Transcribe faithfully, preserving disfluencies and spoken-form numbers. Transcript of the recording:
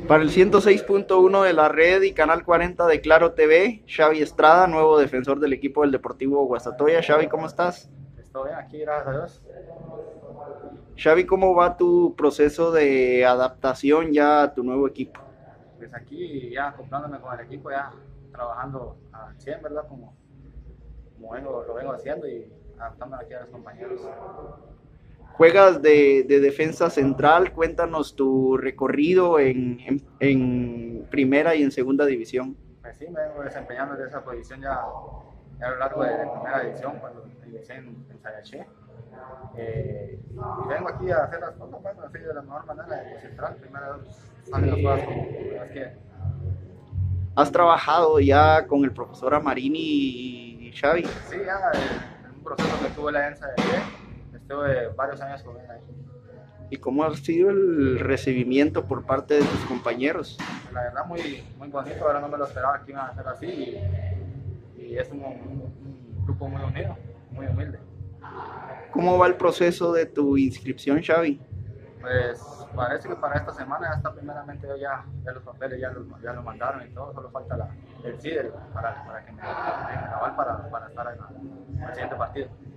Para el ciento seis punto uno de la red y Canal cuarenta de Claro T V, Xavi Estrada, nuevo defensor del equipo del Deportivo Guastatoya. Xavi, ¿cómo estás? Estoy bien aquí, gracias a Dios. Xavi, ¿cómo va tu proceso de adaptación ya a tu nuevo equipo? Pues aquí ya acoplándome con el equipo, ya trabajando al cien, ¿verdad? Como, como vengo, lo vengo haciendo y adaptándome aquí a los compañeros. Juegas de, de defensa central, cuéntanos tu recorrido en, en, en primera y en segunda división. Pues sí, me vengo desempeñando en esa posición ya, ya a lo largo de la primera división, cuando inicié en, en Sayaché. Eh, y vengo aquí a hacer las cosas, bueno, así de la mejor manera, de central. Primero salen las cosas como es que ¿Has trabajado ya con el profesor Amarini y Xavi? sí, ya en un proceso que tuve la ENSA de pie, estuve varios años con él ahí. ¿Y cómo ha sido el recibimiento por parte de tus compañeros? La verdad muy, muy bonito, ahora no me lo esperaba que iban a ser así y, y es un, un, un, grupo muy unido, muy humilde. ¿Cómo va el proceso de tu inscripción, Xavi? Pues parece que para esta semana ya está primeramente ya, ya los papeles ya los, ya los mandaron y todo, solo falta la, el C I D E L para, para que me den el aval para, para estar en, en el siguiente partido.